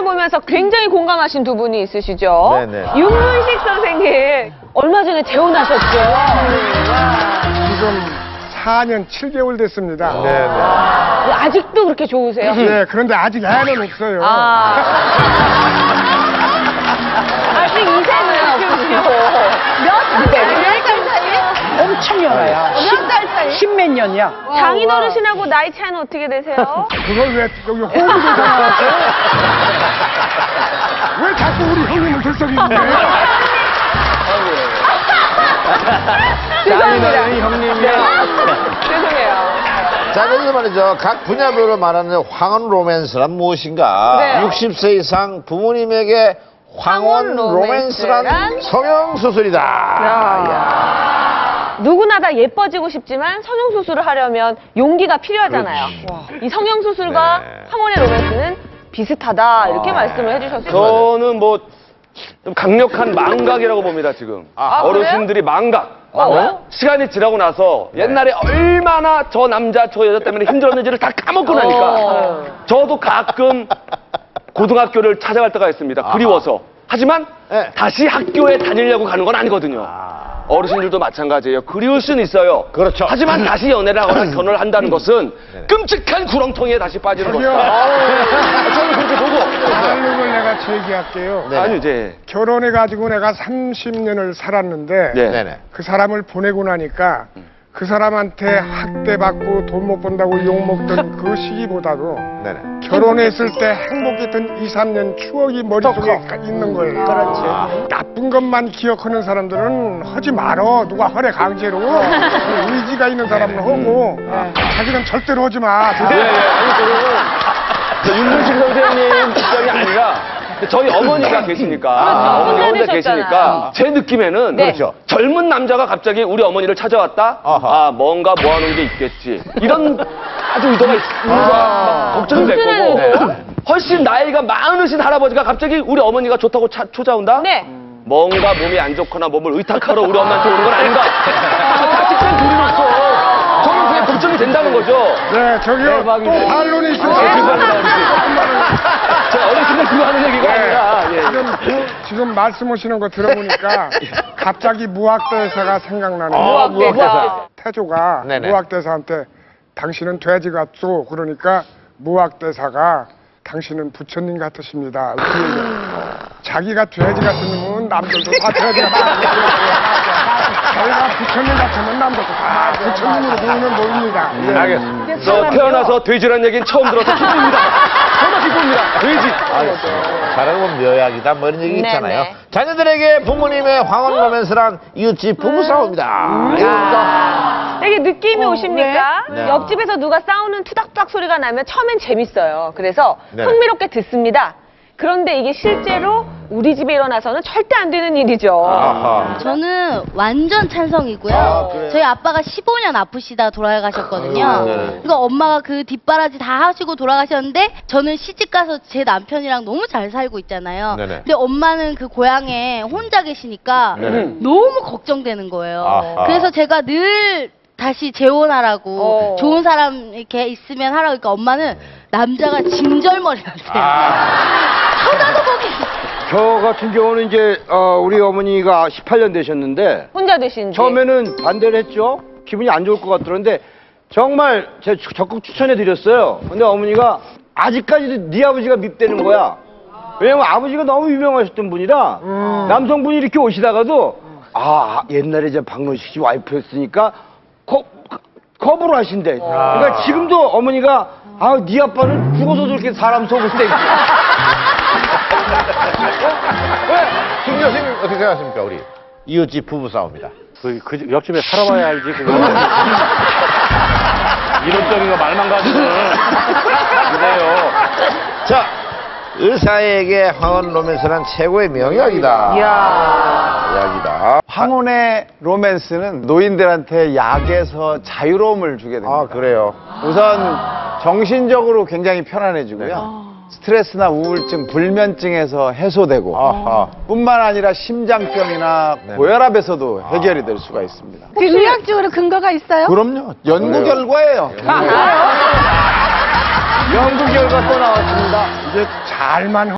보면서 굉장히 공감하신 두 분이 있으시죠? 네네. 윤문식 선생님, 얼마 전에 재혼하셨죠? 지금 4년 7개월 됐습니다. 네네. 아직도 그렇게 좋으세요? 네, 그런데 아직 애는 없어요. 아직 이세는 없으시고. 몇 달 차이? 엄청 연하야. 몇 달 차이? 십몇 년이야. 장인어르신하고 나이 차이는 어떻게 되세요? 그걸 왜 여기 호흡을 왜 자꾸 우리 형님을 들썩이는데? 장인어른이 형님이야. 죄송해요. 자, 그래서 말이죠. 각 분야별로 말하는 황혼 로맨스란 무엇인가? 네. 60세 이상 부모님에게 황혼 로맨스란 성형수술이다. 누구나 다 예뻐지고 싶지만 성형수술을 하려면 용기가 필요하잖아요. 이 성형수술과 네. 황혼의 로맨스는 비슷하다 이렇게 말씀을 해주셨어요. 저는 뭐 좀 강력한 망각이라고 봅니다 지금. 어르신들이 망각. 시간이 지나고 나서 옛날에 얼마나 저 남자 저 여자 때문에 힘들었는지를 다 까먹고 나니까 저도 가끔 고등학교를 찾아갈 때가 있습니다. 그리워서. 하지만 네. 다시 학교에 다니려고 가는 건 아니거든요. 어르신들도 마찬가지예요. 그리울 수는 있어요. 그렇죠. 하지만 다시 연애를 하거나 결혼을 한다는 것은 끔찍한 구렁텅이에 다시 빠지는 저기요. 것이다. 저는 그렇게 보고. 다른 걸 내가 제기할게요. 네. 아니 이제 결혼해가지고 내가 30년을 살았는데 네. 네네. 그 사람을 보내고 나니까 그 사람한테 학대받고 돈 못 번다고 욕먹던 그 시기보다도 네네. 결혼했을 때 행복했던 2, 3년 추억이 머릿속에 있는 거예요. 그렇지. 나쁜 것만 기억하는 사람들은 하지 말어. 누가 허래 강제로. 의지가 있는 사람은 하고 자기는 절대로 하지 마. 아니 저는 윤문식 선생님 입장이 아니라 저희 어머니가 계시니까 어머니 혼자 계시니까 제 느낌에는 그렇죠. 젊은 남자가 갑자기 우리 어머니를 찾아왔다. 아하. 뭔가 모아놓은 게 있겠지. 이런 아주 의도가 있어서 걱정이 될 거고 훨씬 나이가 많으신 할아버지가 갑자기 우리 어머니가 좋다고 찾아온다. 네. 뭔가 몸이 안 좋거나 몸을 의탁하러 우리 엄마한테 오는 건 아닌가. 자식들 둘이로서 저는 그게 걱정이 된다는 거죠. 네, 저기요. 또 반론이 있어요. 제가 어르신들 그거 하는 얘기가 아니라. 예. 지금 말씀하시는 거 들어보니까 갑자기 무학대사가 생각나는 무학대사. 태조가 네네. 무학대사한테 당신은 돼지 같소. 그러니까 무학대사가 당신은 부처님 같으십니다. 이렇게 얘기해요. 자기가 돼지 같으면 남들도 다 돼지 같다. 자기가 부처님 같으면 남들도 다 부처님으로 보이면 모입니다. 예. 알겠습니다. 저 태어나서 돼지란 얘기는 처음 들어서 기쁩니다. 정말 기쁩니다. 돼지. 잘하고 보면 묘약이다 뭐 이런 얘기 네, 있잖아요. 네. 자녀들에게 부모님의 황혼 로맨스란 이웃집 부부싸움이다. 되게 느낌이 오십니까? 네. 옆집에서 누가 싸우는 투닥투닥 소리가 나면 처음엔 재밌어요. 그래서 네. 흥미롭게 듣습니다. 그런데 이게 실제로 우리 집에 일어나서는 절대 안 되는 일이죠. 아하. 저는 완전 찬성이고요. 아, 그래요? 저희 아빠가 15년 아프시다 돌아가셨거든요. 아유, 네. 그러니까 엄마가 그 뒷바라지 다 하시고 돌아가셨는데 저는 시집 가서 제 남편이랑 너무 잘 살고 있잖아요. 네네. 근데 엄마는 그 고향에 혼자 계시니까 네네. 너무 걱정되는 거예요. 아하. 그래서 제가 늘 다시 재혼하라고 좋은 사람 이렇게 있으면 하라고. 그러니까 엄마는 남자가 징절머리한대요. 쳐다도 보기. 저 같은 경우는 이제 우리 어머니가 18년 되셨는데 혼자 드신지. 처음에는 반대를 했죠. 기분이 안 좋을 것 같더런데 정말 제가 적극 추천해 드렸어요. 근데 어머니가 아직까지도 네 아버지가 밉대는 거야. 왜냐면 아버지가 너무 유명하셨던 분이라 남성분이 이렇게 오시다가도 옛날에 제 박노식 씨 와이프였으니까 거부를 하신대. 그러니까 지금도 어머니가 네 아빠는 죽어서 저렇게 사람 속을 때 김 교수님 어떻게 생각하십니까 우리 이웃집 부부싸움이다. 그 옆집에 살아봐야 알지 그거. 이론적인 거 말만 가지고는 그래요. 자, 의사에게 황혼 로맨스란 최고의 명약이다. 명약이다. 황혼의 로맨스는 노인들한테 약에서 자유로움을 주게 됩니다. 아, 그래요. 우선 정신적으로 굉장히 편안해지고요. 스트레스나 우울증, 불면증에서 해소되고 아하. 뿐만 아니라 심장병이나 네. 고혈압에서도 해결이 될 수가 있습니다. 의학적으로 근거가 있어요? 그럼요. 연구 결과예요. 연구 결과 또 나왔습니다. 이게 잘만